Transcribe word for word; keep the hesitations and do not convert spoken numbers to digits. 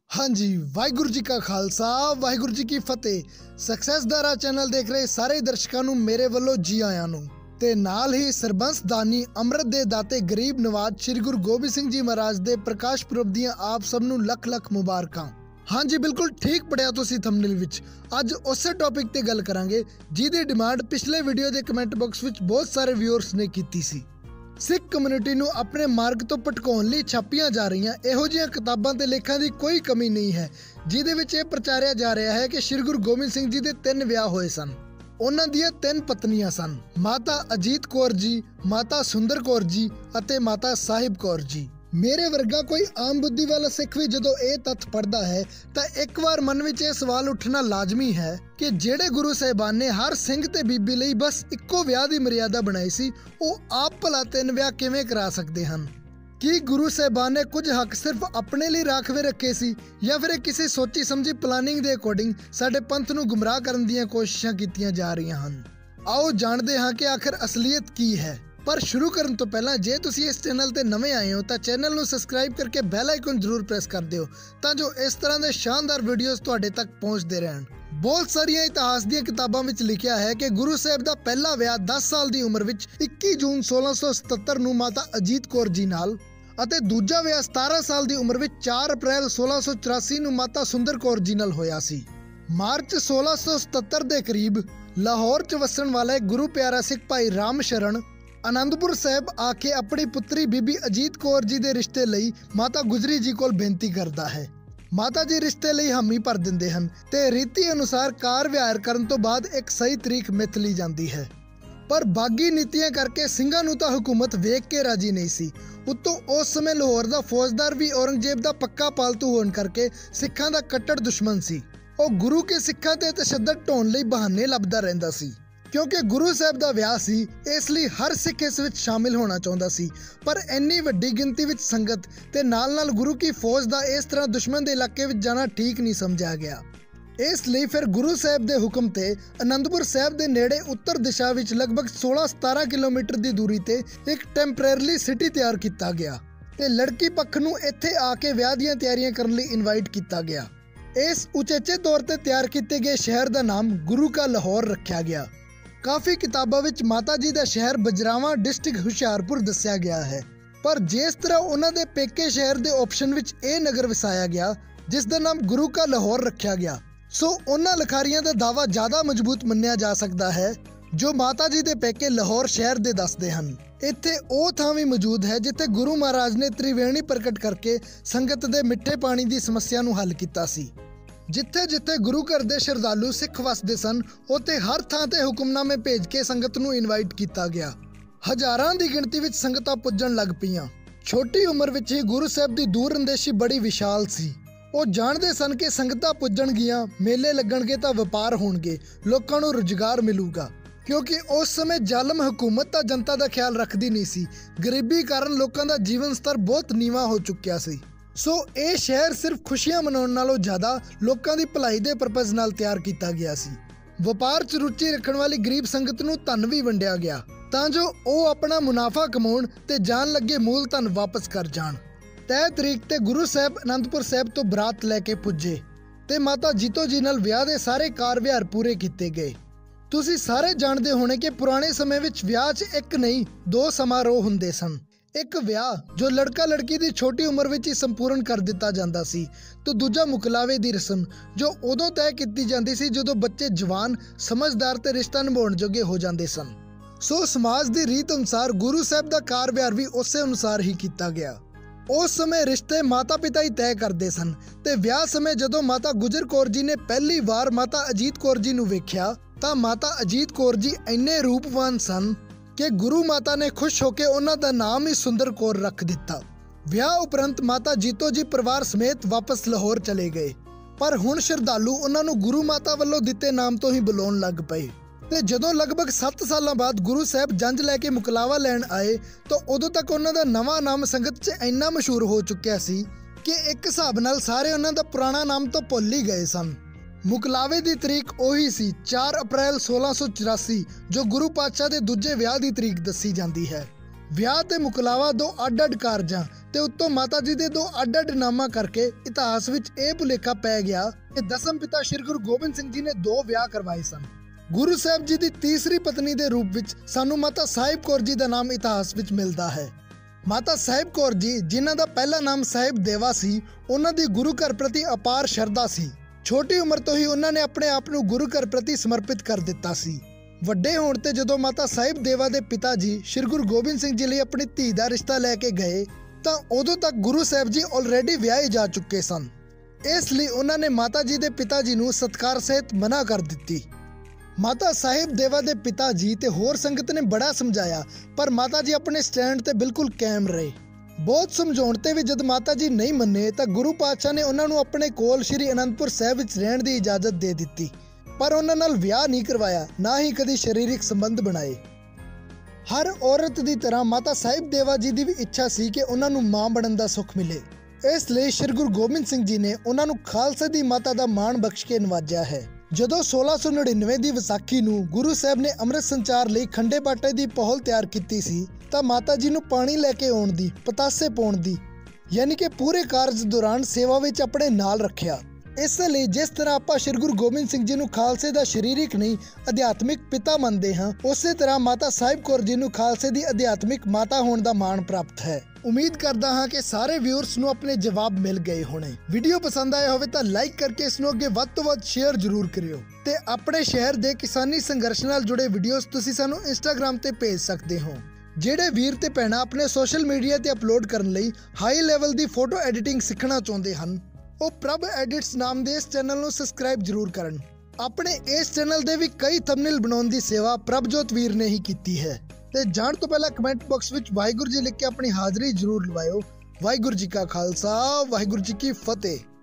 हाँ जी, वाहिगुरू जी का खालसा वाहिगुरू जी की फतेह। सक्सैस दा राह चैनल देख रहे सारे दर्शकों ਨੂੰ ਮੇਰੇ ਵੱਲੋਂ ਜੀ ਆਇਆਂ ਨੂੰ ਤੇ ਨਾਲ ਹੀ ਸਰਬੰਸ ਦਾਨੀ ਅੰਮ੍ਰਿਤ ਦੇ ਦਾਤੇ ਗਰੀਬ ਨਵਾਜ श्री गुरु गोबिंद सिंह जी महाराज ਦੇ ਪ੍ਰਕਾਸ਼ ਪੁਰਬ ਦੀਆਂ ਆਪ ਸਭ ਨੂੰ ਲੱਖ ਲੱਖ ਮੁਬਾਰਕਾਂ। हाँ जी, बिल्कुल ठीक पढ़िया तुसी थंबनेल विच। अज उस टॉपिक ते गल करांगे जिहदी डिमांड पिछले वीडियो के कमेंट बॉक्स विच बहुत सारे व्यूअर्स ने कीती सी। सिख कम्यूनिटी नूं अपने मार्ग तो भटकाउण लई छापियां जा रहीआं इहो जिहियां किताबां ते लेखां दी कोई कमी नहीं है, जिहदे विच इह प्रचारिया जा रहा है कि श्री गुरु गोबिंद सिंह जी दे तीन विआह होए सन। उन्हां दीआं तीन पत्नियां सन, माता अजीत कौर जी, माता सुंदर कौर जी अते माता साहिब कौर जी। मेरे वर्गा कोई आम बुद्धि वाला सिख भी जदों ये तत्थ पढ़ता है तो एक बार मन में यह सवाल उठना लाजमी है कि जेड़े गुरु साहिबान ने हर सिंह ते बीबी लई बस इक्को विआह दी मर्यादा बनाई सी, वो आप भला तीन विआह किवें करा सकते हैं? कि गुरु साहिबान ने कुछ हक सिर्फ अपने लिए राखवे रखे सी या फिर किसी सोची समझी प्लानिंग के अकॉर्डिंग साडे पंथ नूं गुमराह करन दीआं कोशिशां कीतीआं जा रहीआं हन? आओ जानते हाँ कि आखिर असलीयत की है। पर शुरू करने तो पहला जे तुसी इस चैनल ते नवे आए हो तो चैनल नूं सबसक्राइब करके बैल आइकन जरूर प्रेस कर दिओ तां जो इस तरह के शानदार वीडियोस तुहाडे तक पहुंचते रहन। बहुत सारिया इतिहास दी किताबां विच लिखिया है कि गुरु साहिब दा पहला विआह दस साल दी उम्र विच इक्की जून सोलह सौ सतहत्तर नूं माता अजीत कौर जी नाल अते दूजा विआह सतारह साल दी उम्र विच चार अप्रैल सोलह सौ चौरासी नूं माता सुंदर कौर जी नाल होया सी। मार्च सोलह सौ सतहत्तर के करीब लाहौर च वसण वाले गुरु प्यारा सिख भाई राम शरण आनंदपुर साहिब आके अपनी पुत्री बीबी अजीत कौर जी दे रिश्ते लई माता गुजरी जी कोल बेनती करता है। माता जी रिश्ते लई हामी भर दिंदे हन ते रीति अनुसार कार विहार करन तो बाद एक सही तरीक मिथ ली जाती है। पर बागी नीतियां करके ਸਿੰਘਾਂ ਨੂੰ ਤਾਂ हुकूमत वेख के राजी नहीं सी। उत्तों उस समय लाहौर का फौजदार भी औरंगजेब का पक्का पालतू होने करके सिखां का कट्टर दुश्मन सी। ਉਹ गुरु के सिखां ते तशद्दद ढाउण लई बहाने ਲੱਭਦਾ ਰਹਿੰਦਾ ਸੀ। क्योंकि गुरु साहब का विआह सी इसलिए हर सिख इस विच शामिल होना चाहता सी, पर इन्नी वड्डी गिनती विच संगत ते नाल नाल गुरु की फौज का इस तरह दुश्मन के इलाके विच जाना ठीक नहीं समझा गया। इसलिए फिर गुरु साहब के हुक्म ते आनंदपुर साहब के नेड़े उत्तर दिशा विच लगभग सोलह सतारह किलोमीटर की दूरी ते एक टैंपरेरली सिटी तैयार किया गया ते लड़की पक्ष नूं इत्थे आके विआह दीआं तैयारियां करन लई इनवाइट किया गया। इस उचेचे तौर ते तैयार किए गए शहर का नाम गुरु का लाहौर रखा गया। काफ़ी किताबों विच माता जी का शहर बजरावा डिस्ट्रिक्ट हुशियारपुर दस्या गया है, पर जिस तरह उन्होंने पेके शहर के ऑप्शन विच ए नगर वसाया गया जिसका नाम गुरु का लाहौर रखा गया, सो उन्होंने लिखारियों का दावा ज़्यादा मजबूत मन्निया जा सकता है जो माता जी के पेके लाहौर शहर के दसते हैं। इत्थे वो थां भी मौजूद है जिथे गुरु महाराज ने त्रिवेणी प्रकट करके संगत के मिठे पानी की समस्या नूं हल किया सी। जिथे जिथे गुरु घर के श्रद्धालु सिख वसते सन उत्थे हर थां ते हुक्मनामे भेज के संगत नूं इनवाइट किया गया। हजारां की गिणती विच संगतां पुजण लग पईआं। छोटी उम्र विच ही गुरु साहब की दूर अंदेशी बड़ी विशाल सी। वो जानते सन कि संगतां पुजणगियां, मेले लगणगे तां वपार होणगे, लोकां नूं रोजगार मिलूगा, क्योंकि उस समय जालम हुकूमत तां जनता का ख्याल रखती नहीं सी। गरीबी कारण लोकां दा जीवन स्तर बहुत नीवा हो चुकिया सी। सो ये शहर सिर्फ खुशियां मनाउण नालों ज़्यादा लोकां दी भलाई दे परपज़ नाल तैयार किया गया सी। वपार च रुचि रखण वाली गरीब संगत नूं धन भी वंडिया गया तां जो वो अपना मुनाफा कमाउण ते जान लगे मूल धन वापस कर जाण। तय तरीक ते गुरु साहब आनंदपुर साहब तो बरात लैके पुजे ते माता जीतो जी नाल विआह दे सारे कार विहार पूरे किए गए। तुसीं सारे जानते होने कि पुराने समय विच विआह च एक नहीं दो समारोह हुंदे सन। एक विआह जो लड़का लड़की की छोटी उम्र विच ही संपूर्ण कर दिता जाता सी, तो दूजा मुकलावे की रस्म जो उदों तय की जाती सी जदों बच्चे जवान समझदार ते रिश्ता निभाउण जोगे हो जाते सन। सो समाज की रीत अनुसार गुरु साहब का कार विहार भी उस अनुसार ही किया गया। उस समय रिश्ते माता पिता ही तय करते सन ते विआह समय जदों माता गुजर कौर जी ने पहली बार माता अजीत कौर जी नूं वेख्या तां माता अजीत कौर जी इन्ने रूपवान सन कि गुरु माता ने खुश होकर उन्हों का नाम ही सुंदर कौर रख दिता। विआह उपरंत माता जीतो जी परिवार समेत वापस लाहौर चले गए, पर हुण श्रद्धालु उन्होंने गुरु माता वालों दिते नाम तो ही बुलाउण लग पे। ते जदों लगभग सत्त साल बाद गुरु साहब जंज लैके मुकलावा लैण आए तो उदों तक उन्हों का नवा नाम संगत च इन्ना मशहूर हो चुकिया सी कि एक हिसाब नाल सारे उन्हों का पुराना नाम तो भुल ही गए सन। मुकलावे की तरीक उही सी चार अप्रैल सोलह सौ चौरासी जो गुरु पातशाह के दूजे विआह की तरीक दसी जाती है। ਵਿਆਹ ਤੇ ਮੁਕਲਾਵਾ ਦੋ ਅੱਡ-ਅੱਡ ਕਾਰਜਾਂ ਤੇ ਉੱਤੋਂ ਮਾਤਾ ਜੀ ਦੇ ਦੋ ਅੱਡ-ਅੱਡ ਨਾਮਾਂ ਕਰਕੇ ਇਤਿਹਾਸ ਵਿੱਚ ਇਹ ਭੁਲੇਖਾ ਪੈ ਗਿਆ ਕਿ ਦਸਮ ਪਿਤਾ ਸ਼੍ਰੀ ਗੁਰੂ ਗੋਬਿੰਦ ਸਿੰਘ ਜੀ ਨੇ ਦੋ ਵਿਆਹ ਕਰਵਾਏ ਸਨ। ਗੁਰੂ ਸਾਹਿਬ ਜੀ ਦੀ ਤੀਸਰੀ ਪਤਨੀ ਦੇ ਰੂਪ ਵਿੱਚ ਸਾਨੂੰ ਮਾਤਾ ਸਾਹਿਬ ਕੌਰ ਜੀ ਦਾ ਨਾਮ ਇਤਿਹਾਸ ਵਿੱਚ ਮਿਲਦਾ ਹੈ। ਮਾਤਾ ਸਾਹਿਬ ਕੌਰ ਜੀ, ਜਿਨ੍ਹਾਂ ਦਾ ਪਹਿਲਾ ਨਾਮ ਸਾਹਿਬ ਦੇਵਾ ਸੀ, ਉਹਨਾਂ ਦੀ ਗੁਰੂ ਘਰ ਪ੍ਰਤੀ ਅਪਾਰ ਸ਼ਰਧਾ ਸੀ। ਛੋਟੀ ਉਮਰ ਤੋਂ ਹੀ ਉਹਨਾਂ ਨੇ ਆਪਣੇ ਆਪ ਨੂੰ ਗੁਰੂ ਘਰ ਪ੍ਰਤੀ ਸਮਰਪਿਤ ਕਰ ਦਿੱਤਾ ਸੀ। ਵੱਡੇ ਹੋਣ ਤੇ ਜਦੋਂ ਮਾਤਾ ਸਾਹਿਬ ਦੇਵਾ ਦੇ ਪਿਤਾ ਜੀ ਸ਼੍ਰੀ ਗੁਰੂ ਗੋਬਿੰਦ ਸਿੰਘ ਜੀ ਲਈ ਆਪਣੀ ਧੀ ਦਾ ਰਿਸ਼ਤਾ ਲੈ ਕੇ ਗਏ ਤਾਂ ਉਦੋਂ ਤੱਕ ਗੁਰੂ ਸਾਹਿਬ ਜੀ ਆਲਰੇਡੀ ਵਿਆਹੇ ਜਾ ਚੁੱਕੇ ਸਨ। ਇਸ ਲਈ ਉਹਨਾਂ ਨੇ ਮਾਤਾ ਜੀ ਦੇ ਪਿਤਾ ਜੀ ਨੂੰ ਸਤਿਕਾਰ ਸਹਿਤ ਮਨਾ ਕਰ ਦਿੱਤੀ। ਮਾਤਾ ਸਾਹਿਬ ਦੇਵਾ ਦੇ ਪਿਤਾ ਜੀ ਤੇ ਹੋਰ ਸੰਗਤ ਨੇ ਬੜਾ ਸਮਝਾਇਆ, ਪਰ ਮਾਤਾ ਜੀ ਆਪਣੇ ਸਟੈਂਡ ਤੇ ਬਿਲਕੁਲ ਕਾਇਮ ਰਹੇ। ਬਹੁਤ ਸਮਝਾਉਣ ਤੇ ਵੀ ਜਦ ਮਾਤਾ ਜੀ ਨਹੀਂ ਮੰਨੇ ਤਾਂ ਗੁਰੂ ਪਾਤਸ਼ਾਹ ਨੇ ਉਹਨਾਂ ਨੂੰ ਆਪਣੇ ਕੋਲ ਸ਼੍ਰੀ ਅਨੰਦਪੁਰ ਸਾਹਿਬ ਵਿੱਚ ਰਹਿਣ ਦੀ ਇਜਾਜ਼ਤ ਦੇ ਦਿੱਤੀ, ਪਰ ਉਹਨਾਂ ਨਾਲ ਵਿਆਹ ਨਹੀਂ ਕਰਵਾਇਆ, ਨਾ ਹੀ ਕਦੀ ਸਰੀਰਕ ਸੰਬੰਧ ਬਣਾਏ। ਹਰ ਔਰਤ ਦੀ ਤਰ੍ਹਾਂ ਮਾਤਾ ਸਾਹਿਬ ਦੇਵਾ ਜੀ ਦੀ ਵੀ ਇੱਛਾ ਸੀ ਕਿ ਉਹਨਾਂ ਨੂੰ ਮਾਂ ਬਣਨ ਦਾ ਸੁੱਖ ਮਿਲੇ। ਇਸ ਲਈ ਸ਼੍ਰੀ ਗੁਰੂ ਗੋਬਿੰਦ ਸਿੰਘ ਜੀ ਨੇ ਉਹਨਾਂ ਨੂੰ ਖਾਲਸਾ ਦੀ ਮਾਤਾ ਦਾ ਮਾਣ ਬਖਸ਼ ਕੇ ਨਵਾਜਿਆ ਹੈ। ਜਦੋਂ ਸੋਲਾਂ ਸੌ ਨੜਿਨਵੇਂ ਦੀ ਵਿਸਾਖੀ ਨੂੰ ਗੁਰੂ ਸਾਹਿਬ ਨੇ ਅੰਮ੍ਰਿਤ ਸੰਚਾਰ ਲਈ ਖੰਡੇ ਬਾਟੇ ਦੀ ਪਹੁਲ ਤਿਆਰ ਕੀਤੀ ਸੀ ਤਾਂ ਮਾਤਾ ਜੀ ਨੂੰ ਪਾਣੀ ਲੈ ਕੇ ਆਉਣ ਦੀ, ਪਤਾਸੇ ਪਾਉਣ ਦੀ, ਯਾਨੀ ਕਿ ਪੂਰੇ ਕਾਰਜ ਦੌਰਾਨ ਸੇਵਾ ਵਿੱਚ ਆਪਣੇ ਨਾਲ ਰੱਖਿਆ। ਇਸ ਲਈ ਜਿਸ ਤਰ੍ਹਾਂ ਆਪਾਂ ਸ਼੍ਰੀ ਗੁਰੂ ਗੋਬਿੰਦ ਸਿੰਘ ਜੀ ਨੂੰ ਖਾਲਸੇ ਦਾ ਸਰੀਰਕ ਨਹੀਂ ਅਧਿਆਤਮਿਕ ਪਿਤਾ ਮੰਨਦੇ ਹਾਂ, ਉਸੇ ਤਰ੍ਹਾਂ ਮਾਤਾ ਸਾਹਿਬ ਕੌਰ ਜੀ ਨੂੰ ਖਾਲਸੇ ਦੀ ਅਧਿਆਤਮਿਕ ਮਾਤਾ ਹੋਣ ਦਾ ਮਾਣ ਪ੍ਰਾਪਤ ਹੈ। ਉਮੀਦ ਕਰਦਾ ਹਾਂ ਕਿ ਸਾਰੇ ਵਿਊਅਰਸ ਨੂੰ ਆਪਣੇ ਜਵਾਬ ਮਿਲ ਗਏ ਹੋਣੇ। ਵੀਡੀਓ ਪਸੰਦ ਆਇਆ ਹੋਵੇ ਤਾਂ ਲਾਈਕ ਕਰਕੇ ਇਸ ਨੂੰ ਅੱਗੇ ਵੱਧ ਤੋਂ ਵੱਧ ਸ਼ੇਅਰ ਜ਼ਰੂਰ ਕਰਿਓ ਤੇ ਆਪਣੇ ਸ਼ਹਿਰ ਦੇ ਕਿਸਾਨੀ ਸੰਘਰਸ਼ ਨਾਲ ਜੁੜੇ ਵੀਡੀਓਜ਼ ਤੁਸੀਂ ਸਾਨੂੰ ਇੰਸਟਾਗ੍ਰਾਮ ਤੇ ਭੇਜ ਸਕਦੇ ਹੋ। ਜਿਹੜੇ ਵੀਰ ਤੇ ਭੈਣਾਂ ਆਪਣੇ ਸੋਸ਼ਲ ਮੀਡੀਆ ਤੇ ਅਪਲੋਡ ਕਰਨ ਲਈ ਹਾਈ ਲੈਵਲ ਦੀ ਫੋਟੋ ਐਡੀਟਿੰਗ ਸਿੱਖਣਾ ਚਾਹੁੰਦੇ ਹਨ, ਉਹ ਪ੍ਰਭ ਐਡਿਟਸ ਨਾਮ ਦੇ ਇਸ ਚੈਨਲ ਨੂੰ ਸਬਸਕ੍ਰਾਈਬ ਜ਼ਰੂਰ ਕਰਨ। ਆਪਣੇ ਇਸ ਚੈਨਲ ਦੇ ਵੀ ਕਈ ਥੰਬਨੇਲ ਬਣਾਉਣ ਦੀ ਸੇਵਾ ਪ੍ਰਭਜੋਤ ਵੀਰ ਨੇ ਹੀ ਕੀਤੀ ਹੈ। ਤੇ ਜਾਣ ਤੋਂ ਪਹਿਲਾਂ ਕਮੈਂਟ ਬਾਕਸ ਵਿੱਚ ਵਾਹਿਗੁਰੂ ਜੀ ਲਿਖ ਕੇ ਆਪਣੀ ਹਾਜ਼ਰੀ ਜ਼ਰੂਰ ਲਵਾਇਓ। ਵਾਹਿਗੁਰੂ ਜੀ ਕਾ ਖਾਲਸਾ, ਵਾਹਿਗੁਰੂ ਜੀ ਕੀ ਫਤਿਹ।